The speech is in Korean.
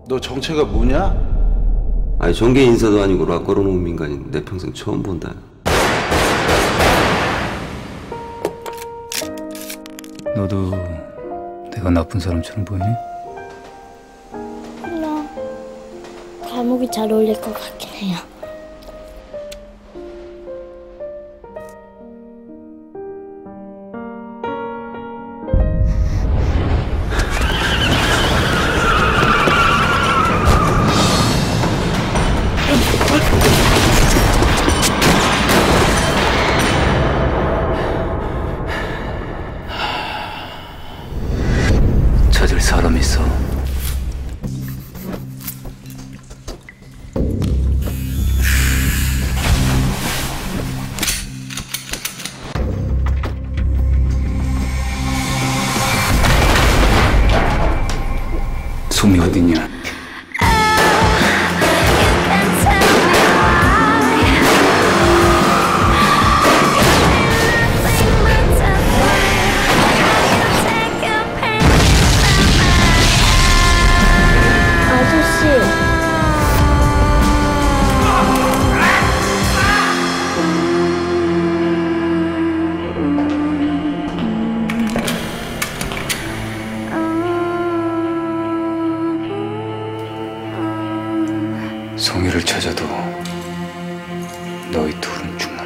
너 정체가 뭐냐? 아니 정계 인사도 아니고 락 걸어놓은 민간인 내 평생 처음 본다. 너도 내가 나쁜 사람처럼 보이니? 몰라. 감옥이 잘 어울릴 것 같긴 해요. 찾을 사람 있어. 송이 어딨냐? 아저씨. 송이를 찾아도 너희 둘은 죽는다.